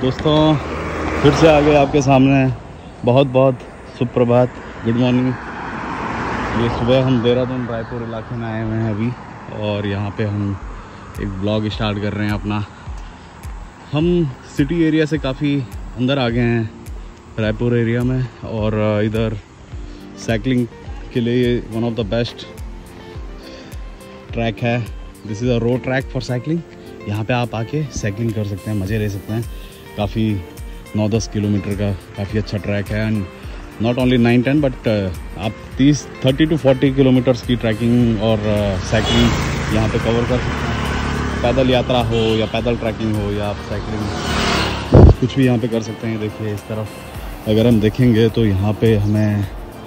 दोस्तों फिर से आ गए आपके सामने। बहुत बहुत सुप्रभात, गुड मॉर्निंग। ये सुबह हम देहरादून रायपुर इलाके में आए हुए हैं अभी, और यहाँ पे हम एक ब्लॉग स्टार्ट कर रहे हैं अपना। हम सिटी एरिया से काफ़ी अंदर आ गए हैं रायपुर एरिया में, और इधर साइकिलिंग के लिए one of the best track है। This is a road track for cycling. यहाँ पे आप आके साइकिलिंग कर सकते हैं, मज़े ले सकते हैं। काफ़ी 9-10 किलोमीटर का काफ़ी अच्छा ट्रैक है, एंड नॉट ओनली 9-10 बट आप 30 to 40 किलोमीटर्स की ट्रैकिंग और साइकिलिंग यहाँ पे कवर कर सकते हैं। पैदल यात्रा हो या पैदल ट्रैकिंग हो या आप साइकिलिंग, कुछ भी यहाँ पे कर सकते हैं। देखिए इस तरफ अगर हम देखेंगे तो यहाँ पे हमें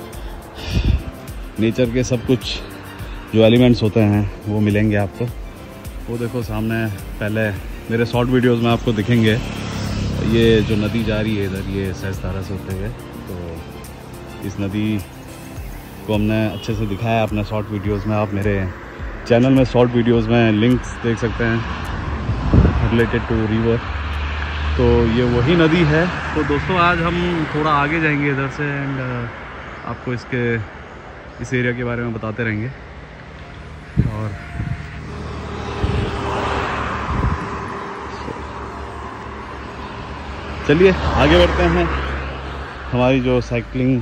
नेचर के सब कुछ जो एलिमेंट्स होते हैं वो मिलेंगे आपको। वो देखो सामने, पहले मेरे शॉर्ट वीडियोस में आपको दिखेंगे ये जो नदी जा रही है इधर, ये सहस्त्रधारा से होते हुए। तो इस नदी को हमने अच्छे से दिखाया अपने शॉर्ट वीडियोस में। आप मेरे चैनल में शॉर्ट वीडियोस में लिंक्स देख सकते हैं रिलेटेड टू रिवर। तो ये वही नदी है। तो दोस्तों आज हम थोड़ा आगे जाएंगे इधर से, एंड आपको इस एरिया के बारे में बताते रहेंगे। और चलिए आगे बढ़ते हैं। हमारी जो साइकिलिंग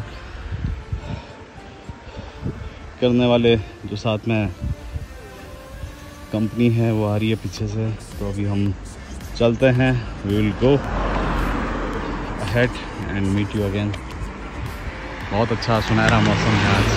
करने वाले जो साथ में कंपनी है वो आ रही है पीछे से। तो अभी हम चलते हैं। We will go ahead and meet you again. बहुत अच्छा सुनहरा मौसम है आज।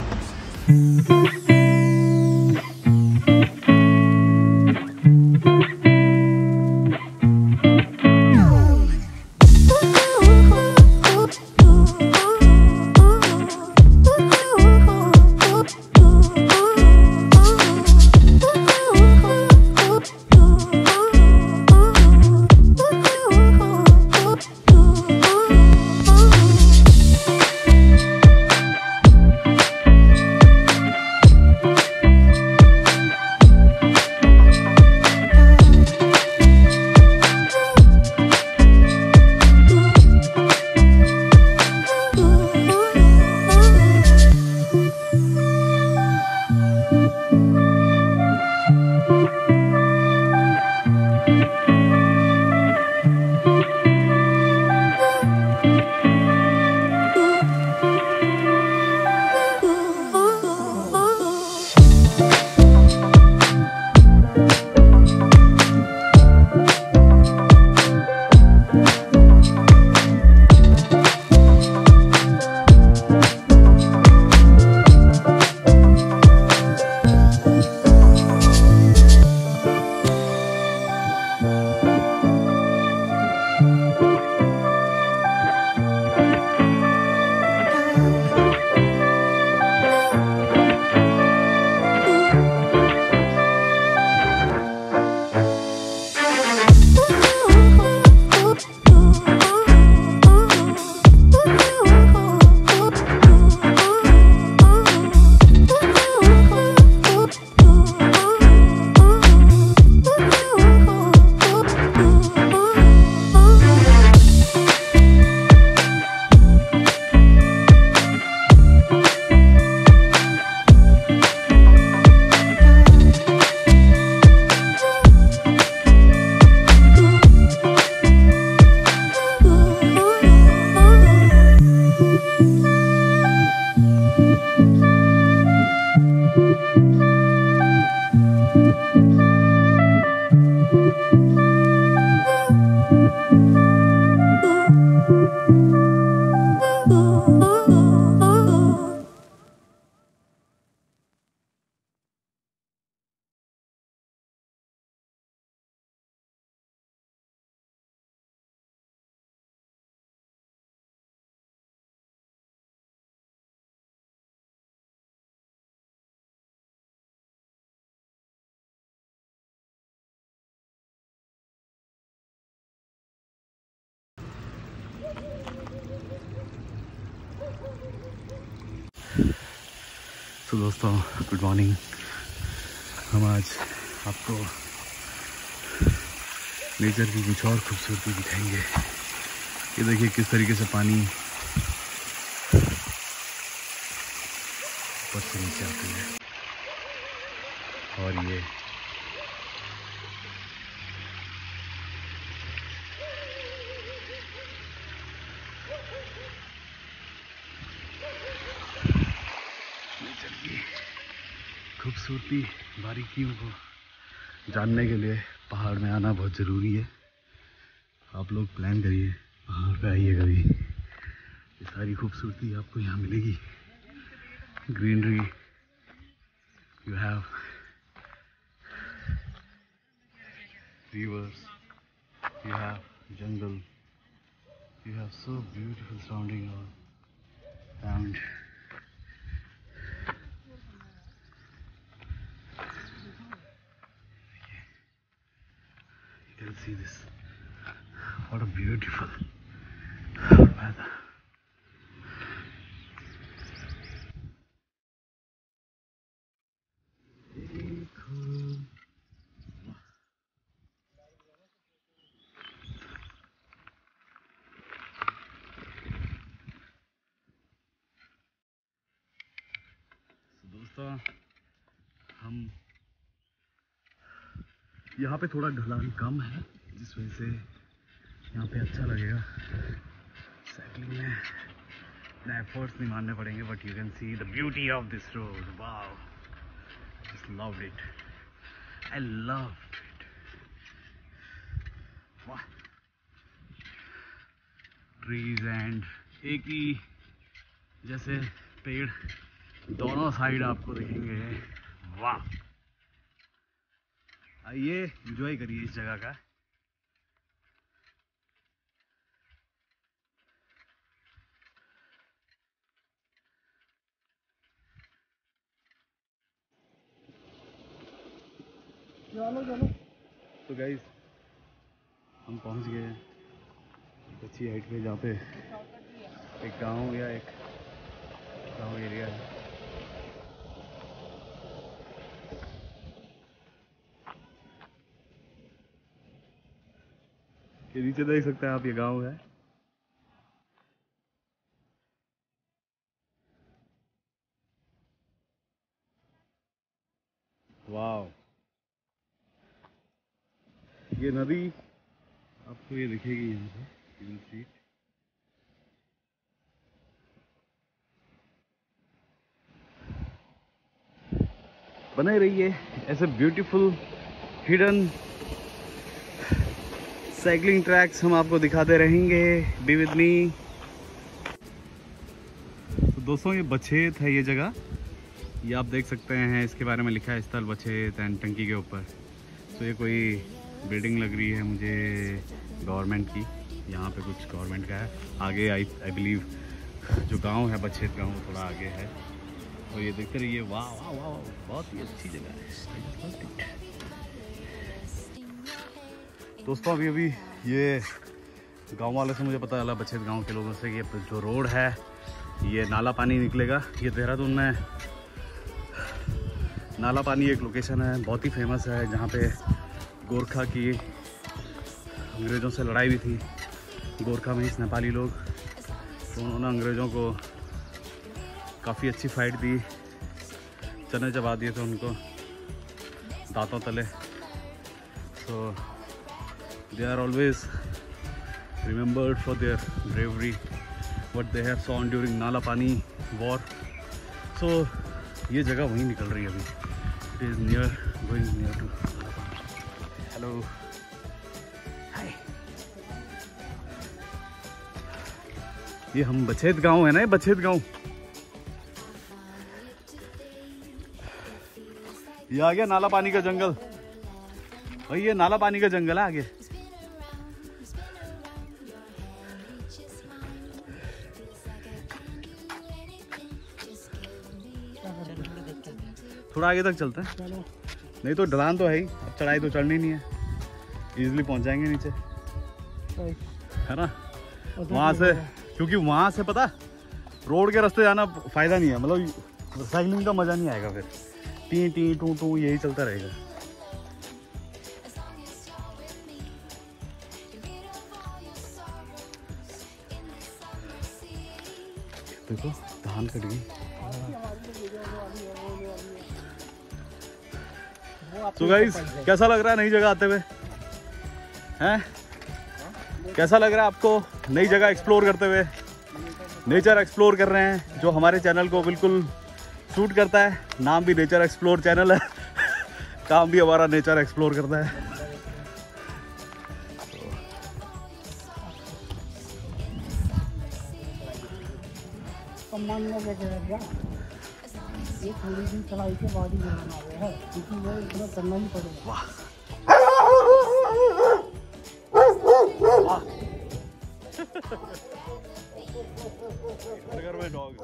तो दोस्तों गुड मॉर्निंग। हम आज आपको नेचर की कुछ और खूबसूरती दिखाएंगे। ये देखिए किस तरीके से पानी ऊपर से नीचे आती है। और ये नेचर की खूबसूरती बारीकियों को जानने के लिए पहाड़ में आना बहुत ज़रूरी है। आप लोग प्लान करिए, पहाड़ पे आइए कभी, ये सारी खूबसूरती आपको यहाँ मिलेगी। Greenery, you have rivers, you have jungle, you have so beautiful surrounding all around. You can see this. What a beautiful weather. दोस्तों, हम यहाँ पे थोड़ा ढलान कम है, जिस वजह से यहाँ पे अच्छा लगेगा साइकिलिंग में। इतना एफर्ट्स नहीं मारने पड़ेंगे, but you can see the beauty of this road. Wow, just loved it, I loved it. वाह, ट्रीज एंड एक ही जैसे पेड़ दोनों साइड आपको दिखेंगे। वाह, आइए एंजॉय करिए इस जगह का। तो गाइस, हम पहुंच गए हैं एक अच्छी हाइट पे, जहाँ पे एक गांव या एक गांव एरिया है। ये नीचे देख सकते हैं आप, ये गांव है। वाव, ये नदी आपको ये दिखेगी यहाँ से। बने रहिए ऐसे ब्यूटीफुल हिडन साइकिलिंग ट्रैक्स हम आपको दिखाते रहेंगे। Be with me. तो दोस्तों, ये बछेत है ये जगह, ये आप देख सकते हैं, इसके बारे में लिखा है स्थल बछेत एंड टंकी के ऊपर। तो ये कोई बिल्डिंग लग रही है मुझे गवर्नमेंट की, यहाँ पे कुछ गवर्नमेंट का है। आगे आई बिलीव जो गांव है बछेत गांव, थोड़ा आगे है। और ये देखते रहिए। वाह वाह वाह, बहुत ही अच्छी जगह है दोस्तों। अभी ये गांव वाले से मुझे पता चला, बछेत गांव के लोगों से, कि जो रोड है ये नाला पानी निकलेगा। ये देहरादून में नाला पानी एक लोकेशन है, बहुत ही फेमस है, जहाँ पे गोरखा की अंग्रेज़ों से लड़ाई भी थी। गोरखा में इस नेपाली लोग, तो उन्होंने अंग्रेज़ों को काफ़ी अच्छी फाइट दी, चने चबा दिए थे उनको दांतों तले। So they are always remembered for their bravery what they have shown during Nalapani war. सो ये जगह वहीं निकल रही है अभी। It is near, going near to. Hello, hi. ये हम बछेत गांव है ना, ये बछेत गांव। ये आ गया नाला पानी का जंगल भाई, ये नाला पानी का जंगल है आगे। थोड़ा आगे तक चलते हैं, नहीं तो ढलान तो है ही, अब चढ़ाई तो चढ़नी नहीं है, इजीली पहुंच जाएंगे नीचे, है ना। वहां से, क्योंकि वहां से पता रोड के रास्ते जाना फायदा नहीं है, मतलब साइकिलिंग का मजा नहीं आएगा, फिर टी टी टू टू यही चलता रहेगा। देखो धान कट गई। तो गाइस कैसा लग रहा है नई जगह आते हुए हैं? कैसा लग रहा है आपको नई जगह एक्सप्लोर करते हुए? नेचर एक्सप्लोर कर रहे हैं जो हमारे चैनल को बिल्कुल सूट करता है। नाम भी नेचर एक्सप्लोर चैनल है काम भी हमारा नेचर एक्सप्लोर करता है। ये थोड़ी सी चढ़ाई के बाद ही जाना है क्योंकि वो इतना करना ही पड़ेगा। वाह में डॉग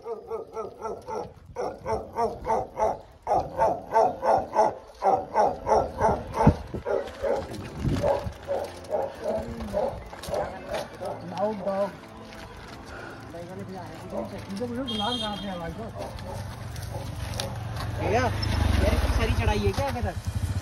भैया सारी चढ़ाई है क्या आगे तक?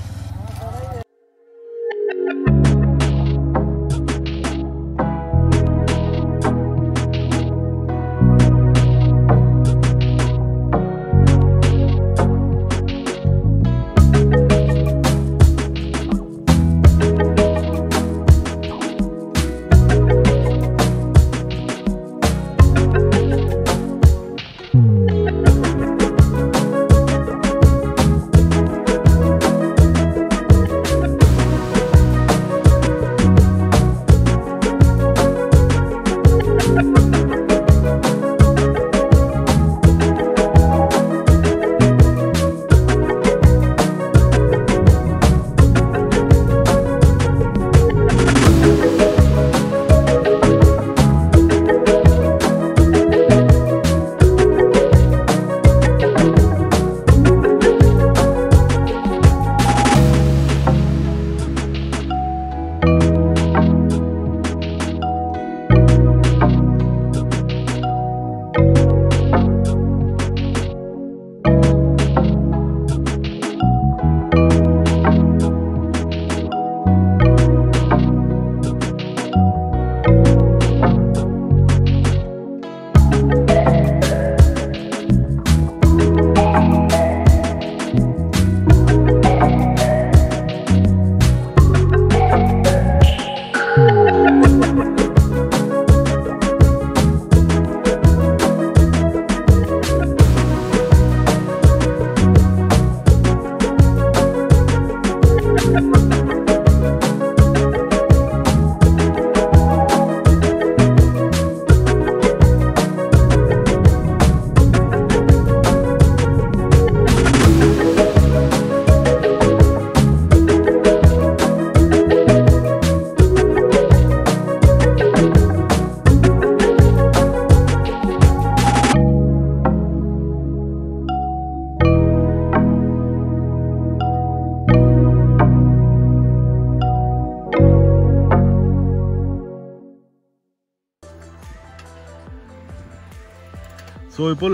तो विपुल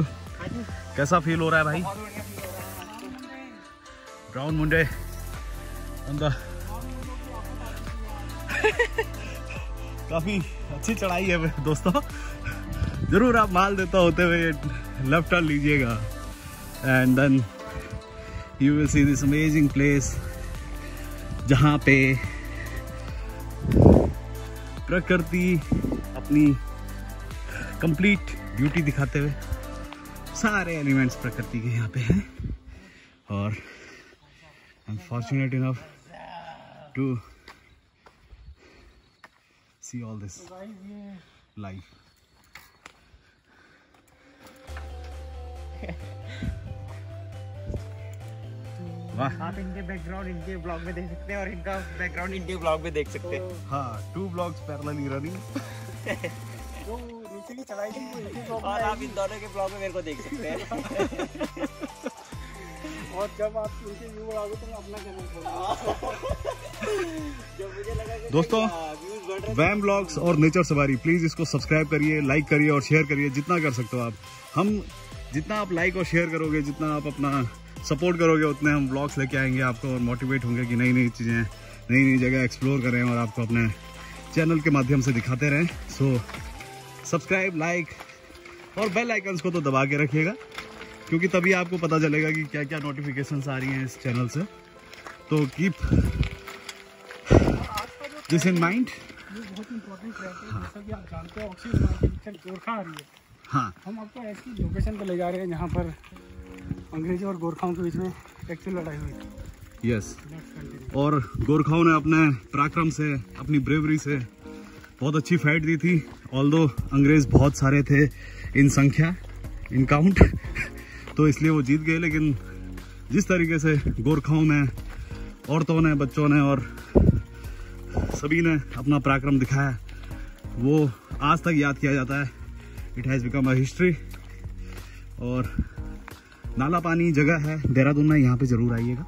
कैसा फील हो रहा है भाई? ब्राउन मुंडे काफी अच्छी चढ़ाई है दोस्तों। जरूर आप माल देता होते हुए लेफ्ट टर्न लीजिएगा and then you will see this amazing place जहाँ पे प्रकृति अपनी कंप्लीट ब्यूटी दिखाते हुए सारे एलिमेंट्स प्रकृति के यहाँ पे हैं और I am fortunate enough to see all this life. वाह, आप इनके बैकग्राउंड इनके ब्लॉग में देख सकते हैं और इनका बैकग्राउंड इनके ब्लॉग में देख सकते हैं। हाँ, 2 ब्लॉग्स पैरेलली रनिंग। जो रिसेंटली चलाई थी वो इनके ब्लॉग में और आप इन दोनों के ब्लॉग में मेरे को देख सकते हैं। और जब आप उनके व्यू आओगे तो मैं अपना चैनल खोलूंगा। जब मुझे लगा कि दोस्तों वैम ब्लॉग्स और नेचर सवारी प्लीज इसको सब्सक्राइब करिए, लाइक करिए और शेयर करिए जितना कर सकते हो आप। हम जितना आप लाइक और शेयर करोगे, जितना आप अपना सपोर्ट करोगे, उतने हम ब्लॉग्स लेके आएंगे आपको और मोटिवेट होंगे कि नई नई चीज़ें, नई नई जगह एक्सप्लोर करें और आपको अपने चैनल के माध्यम से दिखाते रहें। सो सब्सक्राइब, लाइक और बेल आइकन्स को तो दबा के रखिएगा, क्योंकि तभी आपको पता चलेगा कि क्या क्या नोटिफिकेशंस आ रही हैं इस चैनल से। तो कीप दिस इन माइंड। ये बहुत इंपॉर्टेंट है, जैसा कि आप जानते हो ऑक्सीजन मार्केट पिक्चर गोरखा आ रही है। हाँ, हम आपको ऐसी लोकेशन पे ले जा रहे हैं जहाँ पर अंग्रेजों और गोरखाओं के बीच में एक्चुअल लड़ाई हुई थी। यस। और गोरखाओं ने अपने पराक्रम से, अपनी ब्रेवरी से बहुत अच्छी फाइट दी थी। ऑल्दो अंग्रेज बहुत सारे थे इन संख्या, इन काउंट, तो इसलिए वो जीत गए। लेकिन जिस तरीके से गोरखाओं ने, औरतों ने, बच्चों ने और सभी ने अपना पराक्रम दिखाया, वो आज तक याद किया जाता है। It has become a history. और नाला पानी जगह है देहरादून में, यहाँ पे जरूर आइएगा।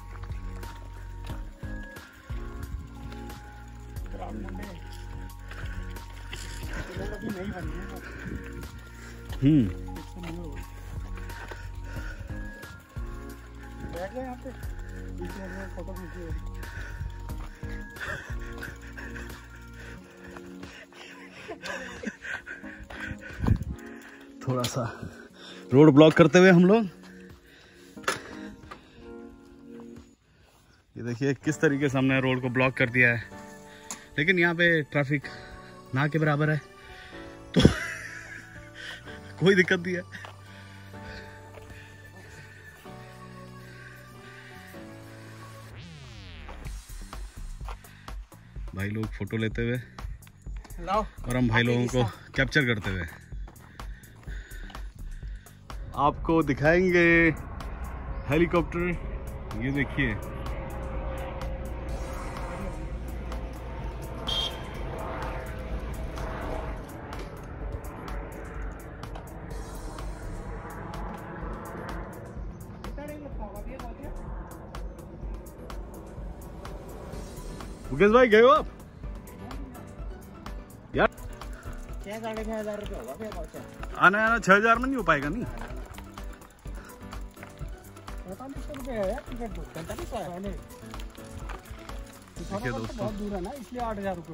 बैठ जाए यहाँ पे, फोटो खींचिए। थोड़ा सा रोड ब्लॉक करते हुए हम लोग, ये देखिए किस तरीके से हमने रोड को ब्लॉक कर दिया है। लेकिन यहाँ पे ट्रैफिक ना के बराबर है, तो कोई दिक्कत नहीं है। भाई लोग फोटो लेते हुए और हम भाई लोगों को कैप्चर करते हुए आपको दिखाएंगे हेलीकॉप्टर। ये देखिए, मुकेश भाई गए हो आप यार? 6,500 रुपये होगा भैया खर्चा। आना 6,000 में नहीं हो पाएगा। नहीं 4500 रुपये है टिकट, 4500 है। बहुत दूर है ना, इसलिए 8,000 रुपये।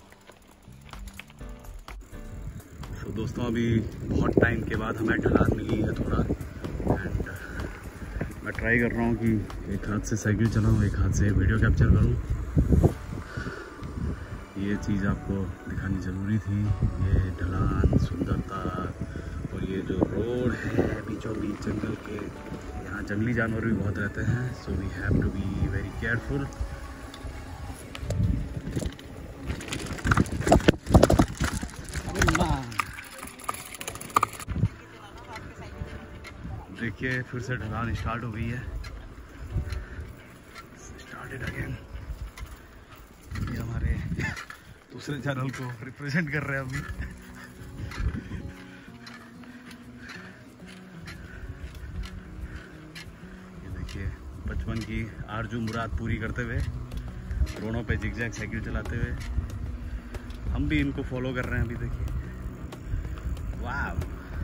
तो दोस्तों अभी बहुत टाइम के बाद हमें ढलान मिली है थोड़ा, एंड मैं ट्राई कर रहा हूँ कि एक हाथ से साइकिल चलाऊँ, एक हाथ से वीडियो कैप्चर करूँ। ये चीज़ आपको दिखानी ज़रूरी थी, ये ढलान, सुंदरता, और ये जो रोड है बीचों बीच जंगल के। यहाँ जंगली जानवर भी बहुत रहते हैं, so we have to be very careful. देखिए फिर से ढलान स्टार्ट हो गई है। Started again. ये हमारे दूसरे चैनल को रिप्रेजेंट कर रहे हैं अभी। ये देखिए बचपन की आरजू मुराद पूरी करते हुए, रोडों पे जिगजैग साइकिल चलाते हुए हम भी इनको फॉलो कर रहे हैं अभी। देखिए वाह,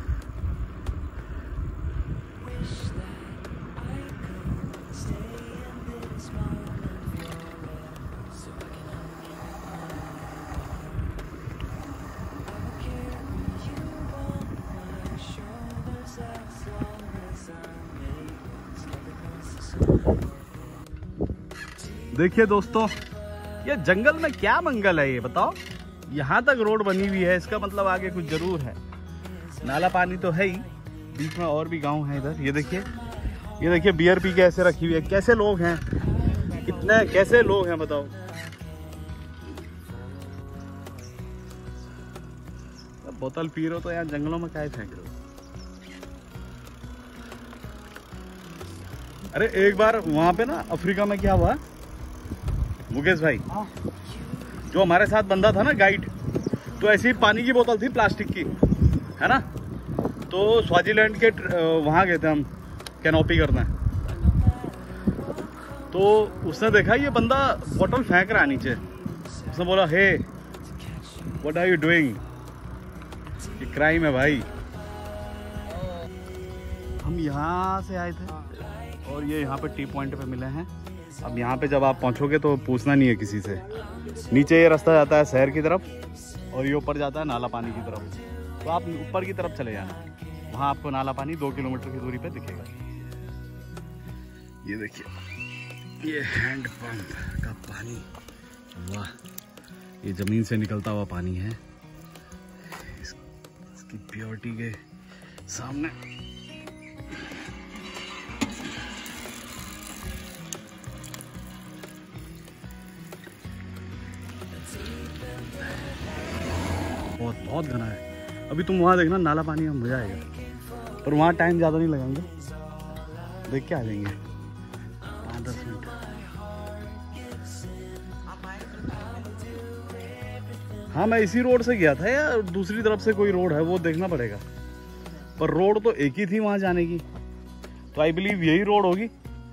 देखिए दोस्तों, ये जंगल में क्या मंगल है ये बताओ? यहाँ तक रोड बनी हुई है, इसका मतलब आगे कुछ जरूर है। नाला पानी तो है ही, बीच में और भी गांव है इधर। ये देखिए बियर पी के ऐसे रखी हुई है। कैसे लोग हैं, कितने कैसे लोग हैं बताओ? बोतल पी रहे हो तो यहाँ जंगलों में क्या फेंक रहे हो? अरे एक बार वहां पे ना अफ्रीका में क्या हुआ मुकेश भाई, जो हमारे साथ बंदा था ना गाइड, तो ऐसी पानी की बोतल थी प्लास्टिक की, है ना। तो स्वाजीलैंड के वहां गए थे हम कैनोपी करने, तो उसने देखा ये बंदा बोतल फेंक रहा है नीचे। उसने बोला hey what are you doing, ये क्राइम है भाई। हम यहाँ से आए थे और ये यहाँ पे टी पॉइंट पे मिले हैं। अब यहाँ पे जब आप पहुँचोगे तो पूछना नहीं है किसी से। नीचे ये रास्ता जाता है शहर की तरफ और ये ऊपर जाता है नाला पानी की तरफ। तो आप ऊपर की तरफ चले जाना, वहाँ आपको नाला पानी 2 किलोमीटर की दूरी पे दिखेगा। ये देखिए ये हैंड पंप का पानी, वाह, ये जमीन से निकलता हुआ पानी है, इसकी प्योरिटी के सामने। बहुत घना है। अभी तुम वहाँ देखना नाला पानी में मजा आएगा, पर वहाँ टाइम ज़्यादा नहीं लगाएंगे, देख के आ जाएंगे 5-10 मिनट। हाँ मैं इसी रोड से गया था यार, दूसरी तरफ से कोई रोड है वो देखना पड़ेगा, पर रोड तो एक ही थी वहाँ जाने की, तो आई बिलीव यही रोड होगी।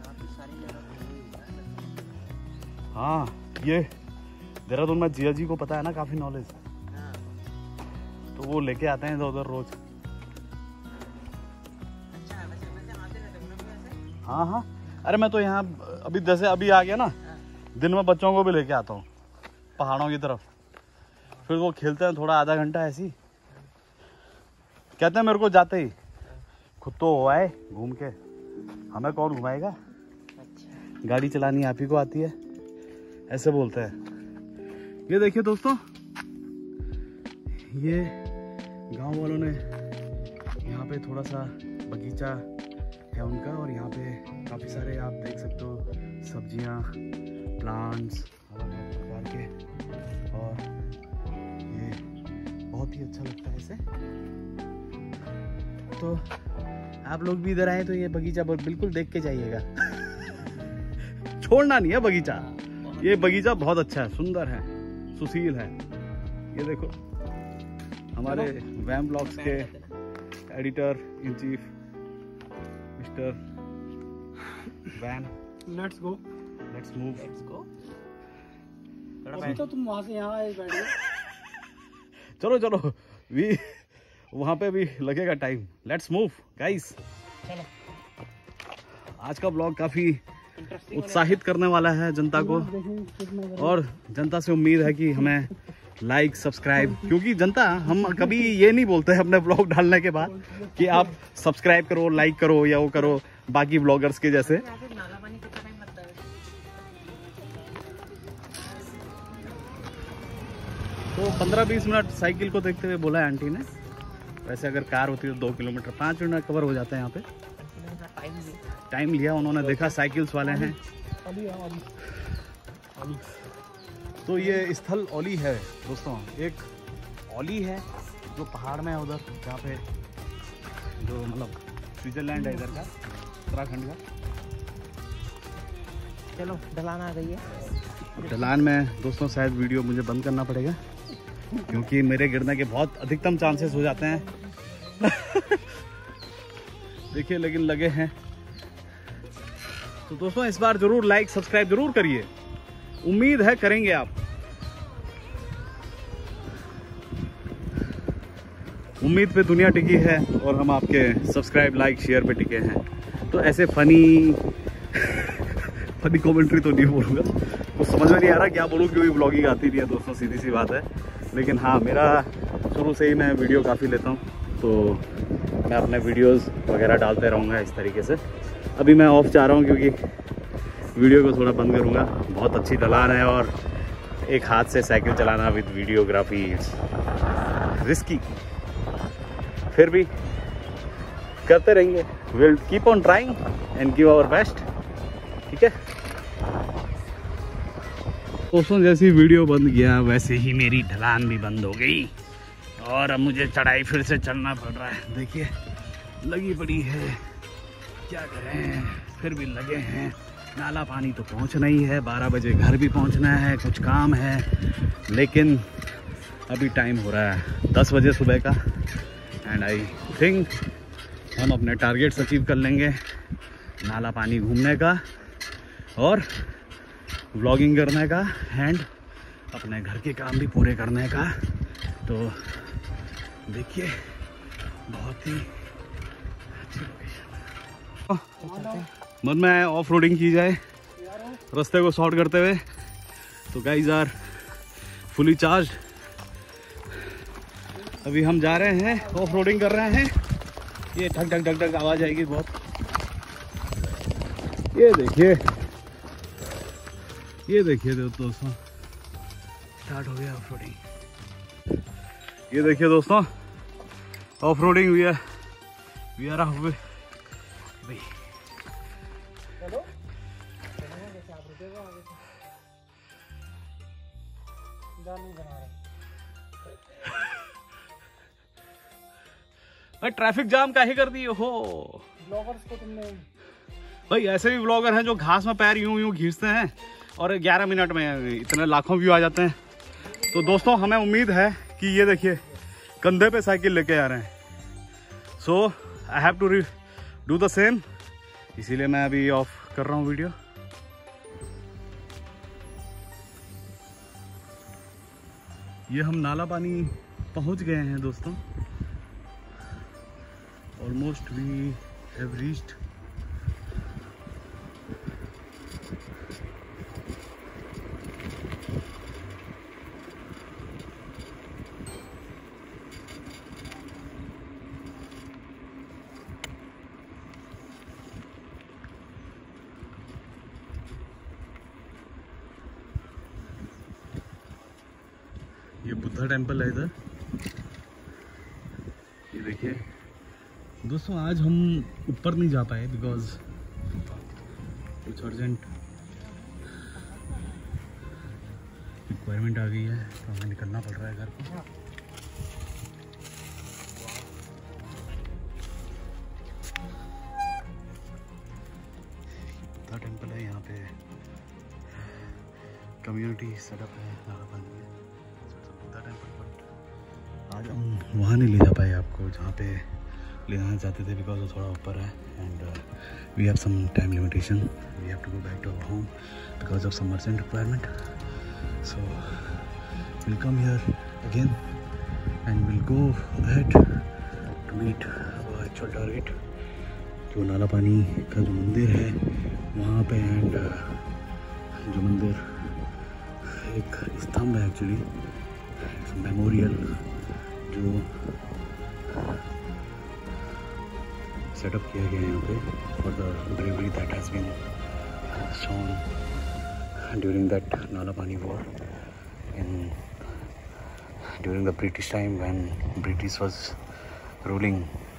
हाँ ये देहरादून में जिया जी को पता है ना, काफ़ी नॉलेज, तो वो लेके आते हैं इधर उधर रोज। हाँ हाँ, अरे मैं तो यहाँ अभी जैसे अभी आ गया ना, दिन में बच्चों को भी लेके आता हूँ पहाड़ों की तरफ, फिर वो खेलते हैं थोड़ा आधा घंटा ऐसी, कहते हैं मेरे को जाते ही खुद तो हो आए घूम के, हमें कौन घुमाएगा, गाड़ी चलानी आप ही को आती है, ऐसे बोलते हैं। ये देखिए दोस्तों, ये गांव वालों ने यहाँ पे थोड़ा सा बगीचा है उनका, और यहाँ पे काफ़ी सारे आप देख सकते हो सब्जियाँ, प्लांट्स अलग अलग प्रकार के, और ये बहुत ही अच्छा लगता है इसे। तो आप लोग भी इधर आए तो ये बगीचा बिल्कुल देख के जाइएगा छोड़ना नहीं है बगीचा, ये बगीचा बहुत अच्छा है, सुंदर है, सुशील है। ये देखो हमारे वैम ब्लॉग्स के एडिटर इन चीफ मिस्टर वैम। Let's go, let's move, let's go. अभी तो तुम वहां से यहाँ आए बैठ गए। चलो चलो, भी वहां पे भी लगेगा टाइम। Let's move guys. चलो, आज का ब्लॉग काफी उत्साहित करने वाला है जनता को, और जनता से उम्मीद है कि हमें लाइक सब्सक्राइब, क्योंकि जनता, हम कभी ये नहीं बोलते हैं अपने ब्लॉग डालने के बाद कि आप सब्सक्राइब करो, लाइक करो या वो करो बाकी ब्लॉगर्स के जैसे। तो 15-20 मिनट साइकिल को देखते हुए बोला है आंटी ने, वैसे अगर कार होती तो 2 किलोमीटर 5 मिनट में कवर हो जाता है। यहाँ पे टाइम लिया उन्होंने, देखा साइकिल्स वाले हैं। तो ये स्थल औली है दोस्तों, एक औली है जो पहाड़ में है उधर, जहाँ पे जो मतलब स्विट्जरलैंड है इधर का, उत्तराखंड का। चलो ढलान आ गई है। ढलान में दोस्तों शायद वीडियो मुझे बंद करना पड़ेगा, क्योंकि मेरे गिरने के बहुत अधिकतम चांसेस हो जाते हैं देखिए, लेकिन लगे हैं। तो दोस्तों इस बार जरूर लाइक सब्सक्राइब जरूर करिए, उम्मीद है करेंगे आप। उम्मीद पे दुनिया टिकी है और हम आपके सब्सक्राइब लाइक शेयर पे टिके हैं। तो ऐसे फनी कमेंट्री तो नहीं बोलूँगा, तो समझ में नहीं आ रहा क्या बोलूँ, क्योंकि ब्लॉगिंग आती नहीं है दोस्तों, सीधी सी बात है। लेकिन हाँ, मेरा शुरू से ही मैं वीडियो काफ़ी लेता हूँ, तो मैं अपने वीडियोस वगैरह डालते रहूँगा इस तरीके से। अभी मैं ऑफ जा रहा हूँ क्योंकि वीडियो को थोड़ा बंद करूँगा, बहुत अच्छी ढलान है और एक हाथ से साइकिल चलाना विद वीडियोग्राफी रिस्की, फिर भी करते रहेंगे। Will keep on trying and give our best, ठीक है दोस्तों। जैसी वीडियो बंद गया वैसे ही मेरी ढलान भी बंद हो गई, और अब मुझे चढ़ाई फिर से चढ़ना पड़ रहा है। देखिए लगी पड़ी है, क्या करें, फिर भी लगे हैं। नाला पानी तो पहुंचना ही है, 12 बजे घर भी पहुंचना है, कुछ काम है, लेकिन अभी टाइम हो रहा है 10 बजे सुबह का, एंड आई थिंक हम अपने टारगेट्स अचीव कर लेंगे, नाला पानी घूमने का और व्लॉगिंग करने का, एंड अपने घर के काम भी पूरे करने का। तो देखिए बहुत ही अच्छी लोकेशन, मन में आया ऑफ रोडिंग की जाए रास्ते को शॉर्ट करते हुए। तो गाइस आर फुली चार्ज, अभी हम जा रहे हैं, ऑफ रोडिंग कर रहे हैं। ये ठक ठक ठक ठक आवाज़ आएगी बहुत। ये देखिए दोस्तों, स्टार्ट हो गया ऑफ रोडिंग। ये देखिए दोस्तों, ऑफ रोडिंग हुई है। वी आर ऑफ भाई। भाई ट्रैफिक जाम काहे कर दी हो ब्लॉगर्स को तुमने? भाई ऐसे भी ब्लॉगर हैं जो घास में पैर यूं यूं घींचते हैं और 11 मिनट में इतने लाखों व्यू आ जाते हैं। तो दोस्तों हमें उम्मीद है कि ये देखिए कंधे पे साइकिल लेके आ रहे हैं। So I have to do the same, इसीलिए मैं अभी ऑफ कर रहा हूँ वीडियो। ये हम नाला पानी पहुँच गए हैं दोस्तों। Almost we have reached. ये बुद्धा टेम्पल है इधर। ये देखिए दोस्तों, आज हम ऊपर नहीं जा पाए बिकॉज कुछ अर्जेंट रिक्वायरमेंट आ गई है, तो हमें निकलना पड़ रहा है घर को। बुद्धा टेम्पल है यहाँ पे, कम्युनिटी सेटअप है नालापानी में। बुद्धा टेम्पल, बट आज हम वहाँ नहीं ले जा पाए आपको जहाँ पे ले जाना चाहते थे बिकॉज वो थोड़ा ऊपर है and we have some time limitation. We have to go back to our home because of some urgent requirement. So will come here again and will go ahead to meet our actual target, जो नालापानी का जो मंदिर है वहाँ पे। And जो मंदिर एक स्तंभ है एक्चुअली, मेमोरियल जो सेटअप किया गया है यहाँ पे for the bravery that has been shown during that Nalapani war in during the British time when British was ruling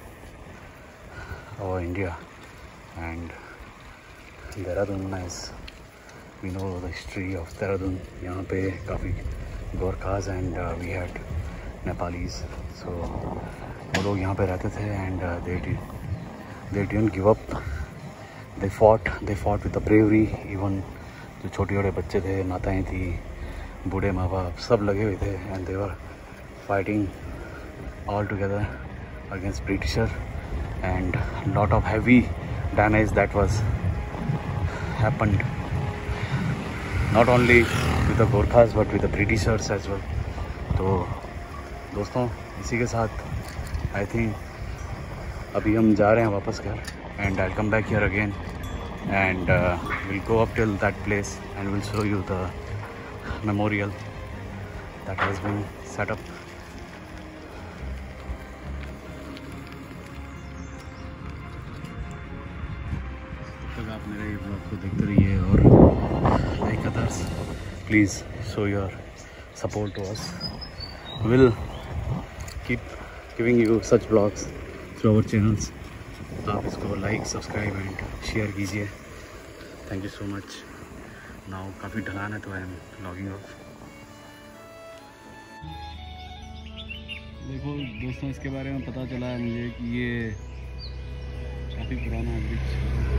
our India. And Dehradun as we know the history of Dehradun, यहाँ पे काफ़ी Gorkhas and we had Nepalis. सो वो लोग यहाँ पे रहते थे and they didn't give up. They fought with the bravery. Even जो छोटे बच्चे थे, माताएं थी, बूढ़े माँ बाप सब लगे हुए थे and they were fighting all together against Britisher and lot of heavy damage that was happened not only with the Gorkhas but with the Britishers as well. तो दोस्तों इसी के साथ I think अभी हम जा रहे हैं वापस घर and I come back here again and will go up till that place and will show you the memorial that has been set up. तब तक आप मेरे ब्लॉग को देखते रहिए और like others, please show your support to us. Will keep giving you such blogs through our channels. आप इसको लाइक, सब्सक्राइब एंड शेयर कीजिए। Thank you so much. Now काफ़ी ढलान है तो आई एम लॉगिंग ऑफ। देखो दोस्तों, इसके बारे में पता चला है मुझे कि ये काफ़ी पुराना ब्रिज है।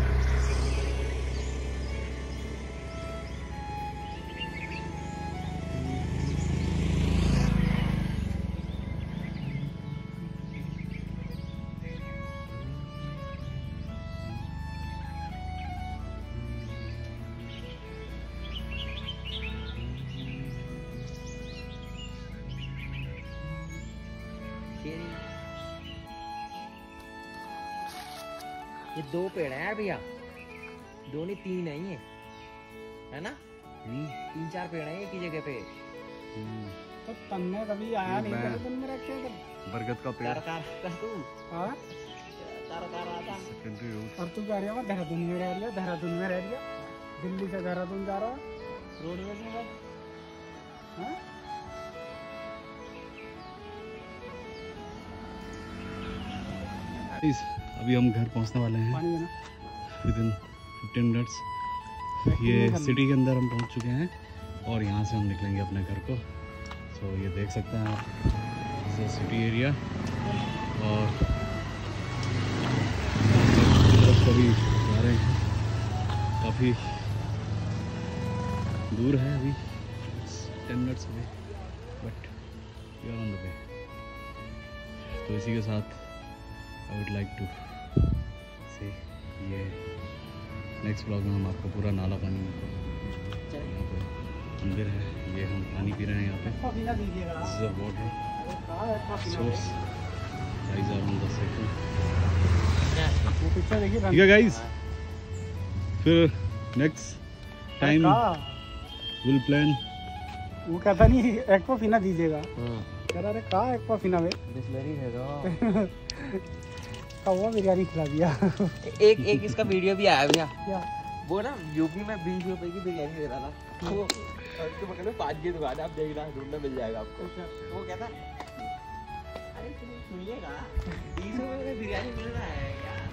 ये 2 पेड़ हैं भैया, 2 नहीं 3 है ये, है ना? 3-4 पेड़ हैं एक ही जगह पे। तो तन्ने कभी आया नहीं तेरे दिन में रखे थे बरगद का पेड़ तू हां सेकेंडरी रूट। और तू कह रही है मैं देहरादून में रह लिया, देहरादून में रह लिया, दिल्ली से देहरादून जा रहा हूँ रोडवेज में बस। हाँ अभी हम घर पहुंचने वाले हैं विदिन 15 मिनट्स। ये सिटी के अंदर हम पहुंच चुके हैं और यहाँ से हम निकलेंगे अपने घर को। सो ये देख सकते हैं आप सिटी एरिया और कभी जा रहे हैं, काफ़ी दूर है अभी 10 मिनट्स अभी, but we are on the way. तो इसी के साथ आई वुड लाइक टू से ये नेक्स्ट ब्लॉग में हम आपको पूरा नाला पानी यहाँ पे मंदिर है, ये हम पानी पी रहे हैं यहाँ पे water source guys are on the cycle. ठीक है गाइस, फिर नेक्स्ट टाइम विल प्लान। वो कहता नहीं एक्वाफिना दीजिएगा, कह रहा कहा एक्वाफिना में बिस्लरी है तो कौवा बिरयानी खिला दिया। एक इसका वीडियो भी आया भैया, क्या वो ना यूपी में 20 रुपए की बिरयानी दे रहा था, वो उसके बगल में 5 की दुकान है, आप देखना ढूंढना मिल जाएगा आपको। वो कहता अरे तुम सुनिएगा 20 रुपए में बिरयानी मिल रहा है यार।